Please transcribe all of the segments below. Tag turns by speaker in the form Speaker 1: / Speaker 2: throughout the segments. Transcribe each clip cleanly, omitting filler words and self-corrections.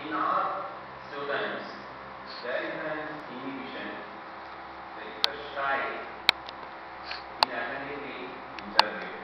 Speaker 1: In our students, there is an inhibition, there is a shy in attending the interview.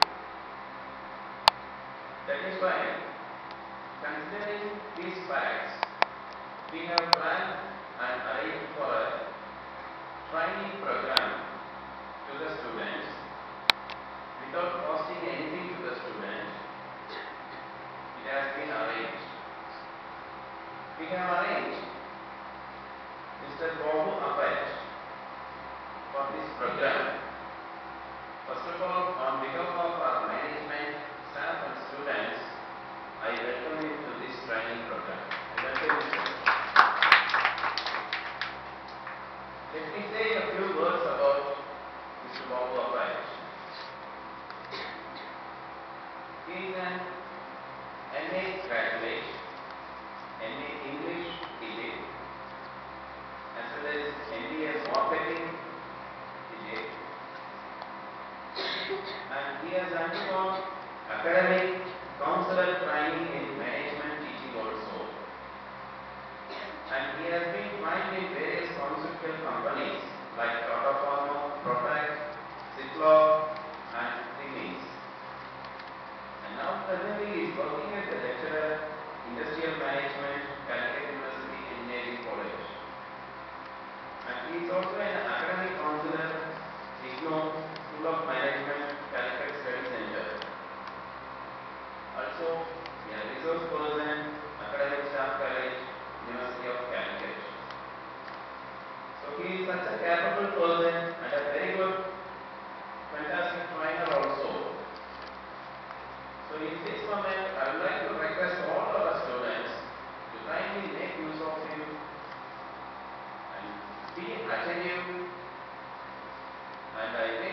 Speaker 1: That is why, considering these facts, we have planned and arranged for a training program to the students without costing anything to the students. It has been arranged. We have arranged Mr. Babu for this program. First of all, on behalf of our management, staff and students, I welcome you to this training program. I welcome you, sir. Let me say a few words about Mr. Babu. He is an MA graduate, MA English degree, as well as MBA Marketing degree, and he has undergone academic counselor training in management teaching also, and he has been trained in various pharmaceutical companies like Tata Pharma, Protect, Cipla, and Siemens. And now presently he is working as a lecturer, Industrial Management, Calicut University Engineering College. And he is also an academic counselor, IGNO, School of Management, Calicut Study Center. Also, a resource person, Academic Staff College, University of Calicut. So he is such a capable person and a very good, fantastic trainer also. So in this moment, I would like to request all our students to kindly make use of him and be attentive, and I